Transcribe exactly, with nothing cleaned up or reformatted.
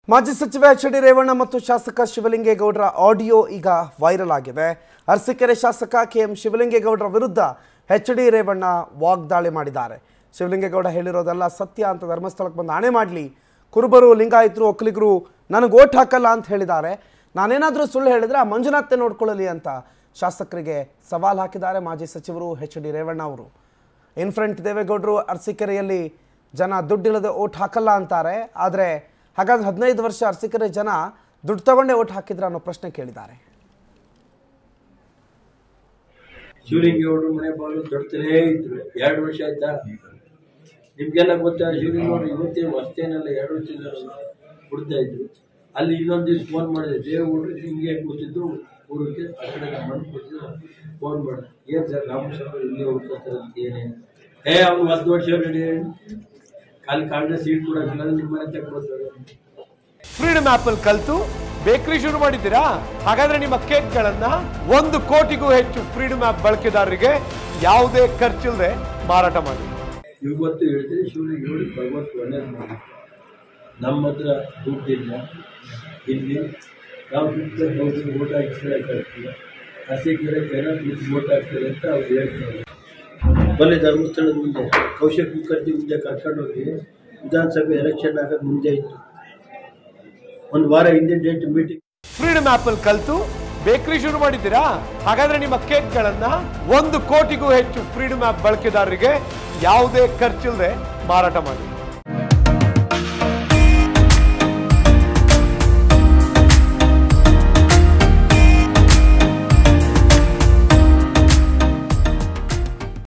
ಮಾಜಿ ಸಚಿವ H D Revanna ಮತ್ತು ಶಾಸಕ ಶಿವಲಿಂಗೇಗೌಡರ ಆಡಿಯೋ ಈಗ ವೈರಲ್ ಆಗಿದೆ. ಅರಸೀಕೆರೆ ಶಾಸಕ ಕೆ ಎಂ ಶಿವಲಿಂಗೇಗೌಡರ ವಿರುದ್ಧ ಎಚ್ ಡಿ ರೇವಣ್ಣ ವಾಗ್ದಾಳಿ ಮಾಡಿದ್ದಾರೆ. ಶಿವಲಿಂಗೇಗೌಡ ಹೇಳಿರೋದೆಲ್ಲ ಸತ್ಯ ಅಂತ ಧರ್ಮಸ್ಥಳಕ್ಕೆ ಬಂದು ಆಣೆ ಮಾಡಲಿ, ಕುರುಬರು, ಲಿಂಗಾಯತರು, ಒಕ್ಕಲಿಗರು ನನಗೆ ಓಟ್ ಹಾಕಲ್ಲ ಅಂತ ಹೇಳಿದ್ದಾರೆ. ನಾನೇನಾದರೂ ಸುಳ್ಳು ಹೇಳಿದರೆ ಆ ಮಂಜುನಾಥ್ತೆ ನೋಡ್ಕೊಳ್ಳಲಿ ಅಂತ ಶಾಸಕರಿಗೆ ಸವಾಲು ಹಾಕಿದ್ದಾರೆ ಮಾಜಿ ಸಚಿವರು ಎಚ್ ಡಿ ರೇವಣ್ಣ ಅವರು. ಇನ್ ಫ್ರಂಟ್ ದೇವೇಗೌಡರು ಅರಸೀಕೆರೆಯಲ್ಲಿ ಜನ ದುಡ್ಡಿಲ್ಲದೆ ಓಟ್ ಹಾಕಲ್ಲ ಅಂತಾರೆ. ಆದರೆ ಹಾಗಾದ್ರೆ ಹದಿನೈದು ವರ್ಷ ಅರಸೀಕೆರೆ ಜನ ದುಡ್ಡು ತಗೊಂಡೇ ಓಟ್ ಹಾಕಿದ್ರ ಅನ್ನೋ ಪ್ರಶ್ನೆ ಕೇಳಿದ್ದಾರೆ. ಶಿವಲಿಂಗೇಗೌಡರು ಮನೆ ಬಾಗಿಲು ತೊಡ್ತಲೇ ಇದ್ರು. ಎರಡು ವರ್ಷ ಆಯ್ತಾ? ನಿಮ್ಗೆಲ್ಲ ಗೊತ್ತಾ? ಶಿವಲಿಂಗೇಗೌಡರು ಇವತ್ತೇ ಅಷ್ಟೇನಲ್ಲ, ಎರಡು ವರ್ಷದಿಂದ ಕೊಡ್ತಾ ಇದ್ರು. ಅಲ್ಲಿ ಇನ್ನೊಂದು ದಿವಸ ಫೋನ್ ಮಾಡಿದೆ, ದೇವೇಗೌಡರು ಹಿಂಗೆ ಕೂತಿದ್ದು ಊರಿಗೆ ಆ ಕಡೆ ನಮ್ಮ ಮನೆ ಕೂತಿದ್ದು ಫೋನ್ ಮಾಡಿದೆ, ಏನು ಸರ್ ರಾಮಸ್ವಾಮಿ ಹಿಂಗೆ ಹುಡ್ಕೋತಾರೆ ಅಂತ ಏನೇ ಏ ಅವ್ನು ಹತ್ತು ವರ್ಷ ರೆಡಿ ಕಾಲಿ ಕಾಳಿನ ಸೀಟ್ ಕೊಡೋಕ್ಕಿಲ್ಲ, ನಿಮ್ಮ ಮನೆ ತಗೊಳ್ತಾರೆ. ಫ್ರೀಡಮ್ ಆಪ್ ಅಲ್ಲಿ ಕಲ್ತು ಬೇಕರಿ ಶುರು ಮಾಡಿದ್ದೀರಾ? ಹಾಗಾದ್ರೆ ನಿಮ್ಮ ಕೇಕ್ಗಳನ್ನ ಒಂದು ಕೋಟಿಗೂ ಹೆಚ್ಚು ಫ್ರೀಡಮ್ ಆಪ್ ಬಳಕೆದಾರರಿಗೆ ಯಾವುದೇ ಖರ್ಚಿಲ್ಲದೆ ಮಾರಾಟ ಮಾಡಿ. ಇವತ್ತು ಹೇಳ್ತೀವಿ, ಶಿವಲಿಂಗೇಗೌಡರು ಭಗವಂತ ಒಳ್ಳೇದು ಮಾಡಿ. ನಮ್ಮ ಹತ್ರ ದುಡ್ಡಿಲ್ಲ, ಇಲ್ಲಿ ನಾವು ದುಡ್ಡು ಓಟ್ ಹಾಕ್ತಾರೆ ಕಳ್ತೀವಿ, ಅರಸೀಕೆರೆ ಜನ ದುಡ್ಡು ಓಟ್ ಹಾಕ್ತಾರೆ ಅಂತ ಅವ್ರು ಹೇಳ್ತಾರೆ. ಮೊನ್ನೆ ಧರ್ಮಸ್ಥಳದ ಮುಂದೆ ಕೌಶಿಕ್ ಮುಖರ್ಜಿ ಮುಂದೆ ಕರ್ಕೊಂಡು ಹೋಗಿ ವಿಧಾನಸಭೆ ಎಲೆಕ್ಷನ್ ಆಗೋದು ಮುಂದೆ ಇತ್ತು. ಒಂದು ವಾರ ಹಿಂದೆ ಡೇಟ್ ಮೀಟಿಂಗ್. ಫ್ರೀಡಮ್ ಆಪ್ ಅಲ್ಲಿ ಕಲ್ತು ಬೇಕರಿ ಶುರು ಮಾಡಿದ್ದೀರಾ? ಹಾಗಾದ್ರೆ ನಿಮ್ಮ ಕೇಕ್ಗಳನ್ನ ಒಂದು ಕೋಟಿಗೂ ಹೆಚ್ಚು ಫ್ರೀಡಮ್ ಆಪ್ ಬಳಕೆದಾರರಿಗೆ ಯಾವುದೇ ಖರ್ಚಿಲ್ಲದೆ ಮಾರಾಟ ಮಾಡಿ.